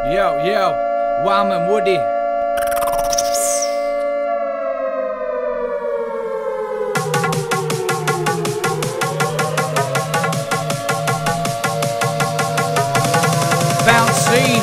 Yo, Wileman, Woody. Bouncing.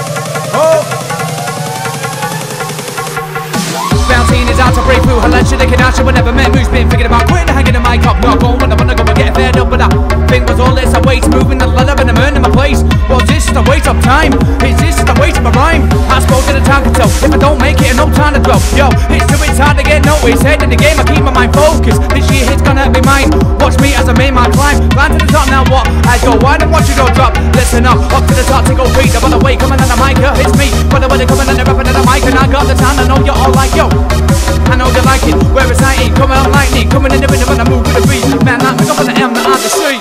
Bouncing is out to break through. Her lunch they can ask you whenever met moves been thinking about quitting, hanging the mic up, not going when I wanna go and get fed up. But I think was all this a waste, moving the ladder and I'm earning my place. Was this the waste of time? Is this the waste of a rhyme? I spoke to the time can tell if I don't make it, no time to dwell. Yo, it's hard to get noticed. Head in the game, I keep my mind focused. This year hit's gonna be mine. Watch me as I make my climb. Climb to the top now. What? I go wide and watch you go drop. Listen up to the top, take a beat. I'm on the way, coming on the mic, it's me. When they're coming on the rapping on the mic, and I got the time. I know you're all like yo. I know you like it, where it's I coming out lightning, coming in the rhythm and I move with the beat. Man like me, up on the M, the other street.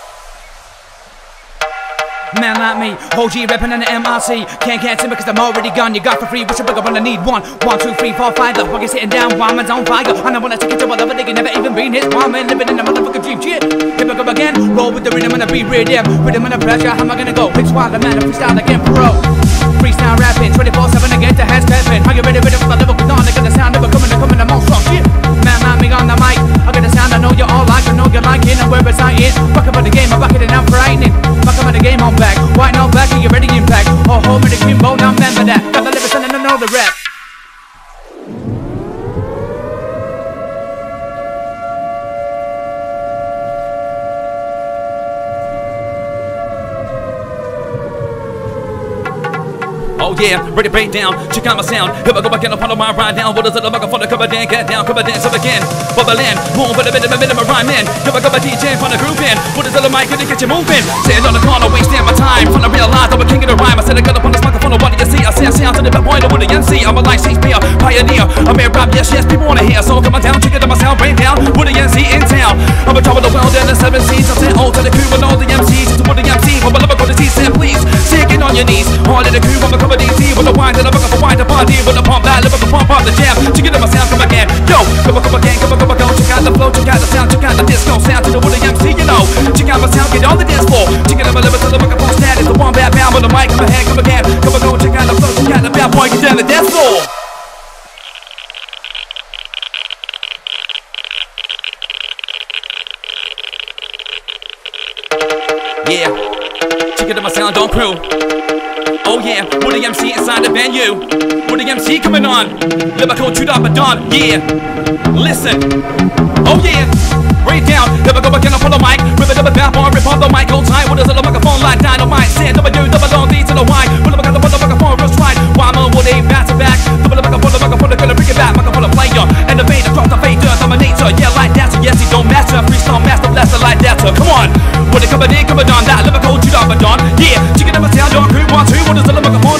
Man like me, OG reppin' on the MRC. Can't see me cause I'm already gone. You got for free, wish a bigger when I need one. 1, 2, 3, 4, 5, the fuck is sitting down, Wileman's on fire. And I wanna take it to whatever they can never even been. It's Wileman living in the motherfucking dream shit. Here I go again, roll with the rhythm and the beat, rhythm and the pressure, how am I gonna go? It's Wileman, I freestyle again, pro. Freestyle rapping, 24/7 again to heads clapping. Are you ready for the lyrical dawn? I got the sound of it coming, I'm all strong shit. Man like me on the mic, I got the sound, I know you all like, I know you like it. And where it's I is, rock about the game, I'm rocking it out frightening. Rock about the game on back, white no back, are you ready impact? Oh, hold me the kimbo, now remember that. Got the lyrics and I know the rap. Oh yeah, ready to break down, check out my sound. Here I go back in upon my ride down. What is it like for the cover dan, get down, cover dance up again. Bubbling, move with a bit of a rhyme in. Here I go my DJ from the group in. What is it like to get you moving? Sitting on the corner, wasting my time. Trying to realize I'm a king of the rhyme. I said I got up on this microphone, what do you see? I say sound to the bad boy, with the MC. I'm a life Shakespeare, pioneer. I'm here rap, yes, people wanna hear. So come on down, check it out my sound, brain down. With the MC in town. I'm a top of the world in the 7 seas. I say all to the crew and all the MCs. To put the MC, but I'm gonna see, please. Sing on your knees. All of the crew, I'm a cover DC with the wine. And I'm looking for wine to party with a pump that, looking for pump up the jam. Check it out my sound, come again. Yo, come again, come go. Check out the flow, check out the sound, check out the disco sound to the Woody MC, you know. Check out my sound, get on the dance floor. Check it out my lyrics, I'm looking for status. The one bad man with the mic, come ahead, come again. Come go, check out the flow, check out the bad boy, get down the dance floor. Yeah, check it out my sound, don't crew. Oh yeah, Woody MC inside the venue. Woody MC coming on. Lyrical chewed up a dawn, yeah. Listen, oh yeah. Right down, never go again up on the mic. Rip it up a bad boy, rip on the mic, hold tight. What is it, a microphone like dynamite? Say double U, double on D to the Y. Put the microphone, real stride. Wileman, Woody, back to back. Double the microphone, gonna bring it back. Microphone player, and the fader, drop the fader, dominator. Yeah, like that, so yes, he don't master. Freestyle master, blaster like that, so come on. Woody coming in, coming on. That lyrical chewed up a dawn, yeah. Chicken up a sound, don't crew, 1, 2. What is it, a microphone?